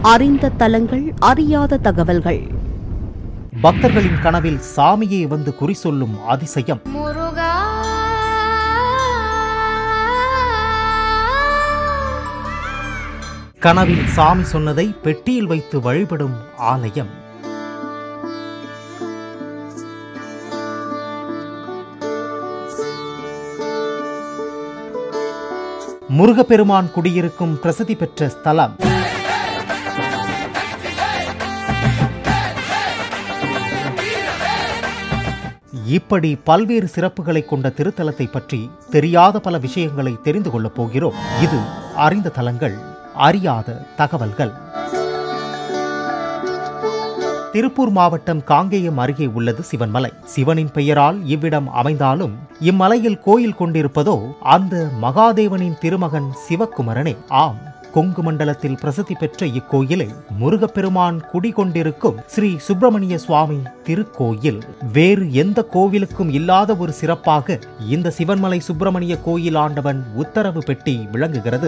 அறிந்த தலங்கள், அறியாத தகவல்கள். பக்தர்களின் கனவில் சாமியே வந்து குறி சொல்லும் அதிசயம். கனவில் சாமி சொன்னதை பெட்டியில் வைத்து வழிபடும் ஆலயம். முருகப்பெருமான் குடியிருக்கும் பிரசித்தி பெற்ற ஸ்தலம். இப்படி பல்வேறு சிறப்புகளை கொண்ட திருத்தலத்தை பற்றி தெரியாத பல விஷயங்களை தெரிந்து கொள்ளப் போகிறோம். இது அறிந்த தலங்கள், அறியாத தகவல்கள். திருப்பூர் மாவட்டம் காங்கேயம் அருகே உள்ளது சிவன்மலை. சிவனின் பெயரால் இவ்விடம் அமைந்தாலும் இம்மலையில் கோயில் கொண்டிருப்பதோ அந்த மகாதேவனின் திருமகன் சிவக்குமரனே. ஆம், கொங்கு மண்டலத்தில் பிரசித்தி பெற்ற இக்கோயிலை முருகப்பெருமான் குடிகொண்டிருக்கும் ஸ்ரீ சுப்பிரமணிய சுவாமி திருக்கோயில். வேறு எந்த கோவிலுக்கும் இல்லாத ஒரு சிறப்பாக இந்த சிவன்மலை சுப்பிரமணிய கோயில் ஆண்டவன் உத்தரவு பெட்டி விளங்குகிறது.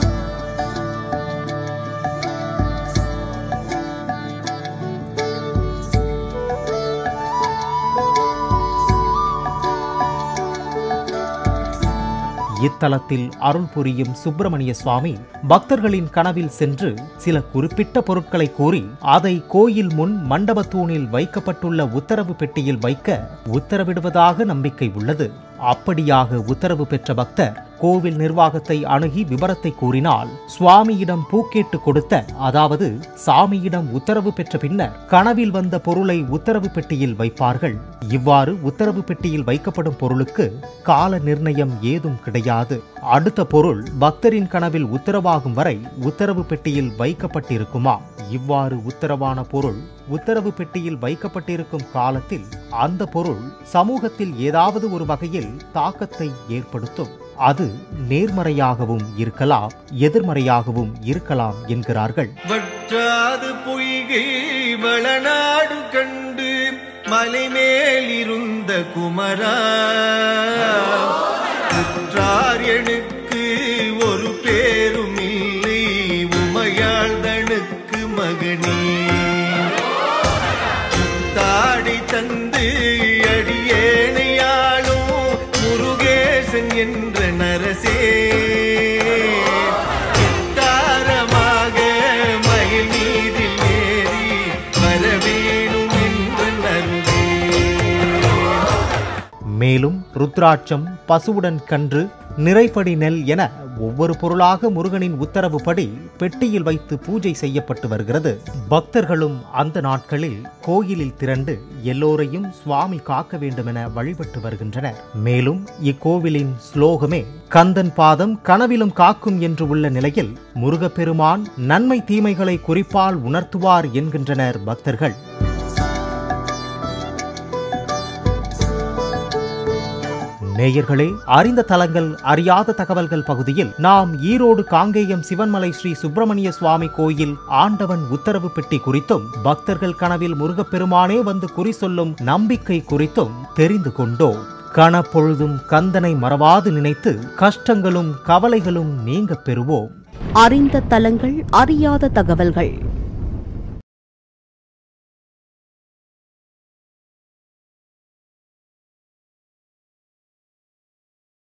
இத்தலத்தில் அருள் புரியும் சுப்பிரமணிய சுவாமி பக்தர்களின் கனவில் சென்று சில குறிப்பிட்ட பொருட்களை கூறி அதை கோயில் முன் மண்டபத்தூணில் வைக்கப்பட்டுள்ள உத்தரவு பெட்டியில் வைக்க உத்தரவிடுவதாக நம்பிக்கை உள்ளது. அப்படியாக உத்தரவு பெற்ற பக்தர் கோவில் நிர்வாகத்தை அணுகி விபரத்தை கூறினால் சுவாமியிடம் பூக்கேட்டு கொடுத்த, அதாவது சாமியிடம் உத்தரவு பெற்ற பின்னர் கனவில் வந்த பொருளை உத்தரவு பெட்டியில் வைப்பார்கள். இவ்வாறு உத்தரவு பெட்டியில் வைக்கப்படும் பொருளுக்கு கால நிர்ணயம் ஏதும் கிடையாது. அடுத்த பொருள் பக்தரின் கனவில் உத்தரவாகும் வரை உத்தரவு பெட்டியில் வைக்கப்பட்டிருக்குமா? இவ்வாறு உத்தரவான பொருள் உத்தரவு பெட்டியில் வைக்கப்பட்டிருக்கும் காலத்தில் அந்த பொருள் சமூகத்தில் ஏதாவது ஒரு வகையில் தாக்கத்தை ஏற்படுத்தும். அது நேர்மறையாகவும் இருக்கலாம், எதிர்மறையாகவும் இருக்கலாம் என்கிறார்கள். வற்றாது பொய்கை வளநாடு கண்டு மலை மேல் இருந்த குமரா, எனக்கு ஒரு பேரும் இல்லை, உமையாழ்தனுக்கு மகனே, தாடி தந்து அடியேனையாளும் முருகேசன் என்ற நரசே, தாரமாக மயில் மீதில் ஏறி வரவேணும் என்று நருவே. மேலும் ருத்ராட்சம், பசுவுடன் கன்று, நிறைப்படி நெல் என ஒவ்வொரு பொருளாக முருகனின் உத்தரவுப்படி பெட்டியில் வைத்து பூஜை செய்யப்பட்டு வருகிறது. பக்தர்களும் அந்த நாட்களில் கோயிலில் திரண்டு எல்லோரையும் சுவாமி காக்க வேண்டும் என வழிபட்டு வருகின்றனர். மேலும் இக்கோவிலின் ஸ்லோகமே கந்தன் பாதம் கனவிலும் காக்கும் என்று உள்ள நிலையில் முருகப்பெருமான் நன்மை தீமைகளை குறிப்பால் உணர்த்துவார் என்கின்றனர் பக்தர்கள். நேயர்களே, அறிந்த தலங்கள், அறியாத தகவல்கள் பகுதியில் நாம் ஈரோடு காங்கேயம் சிவன்மலை ஸ்ரீ சுப்பிரமணிய சுவாமி கோயில் ஆண்டவன் உத்தரவு பெட்டி குறித்தும் பக்தர்கள் கனவில் முருகப்பெருமானே வந்து குறி சொல்லும் நம்பிக்கை குறித்தும் தெரிந்து கொண்டோம். கனப்பொழுதும் கந்தனை மறவாது நினைத்து கஷ்டங்களும் கவலைகளும் நீங்க பெறுவோம். அறிந்த தலங்கள், அறியாத தகவல்கள்.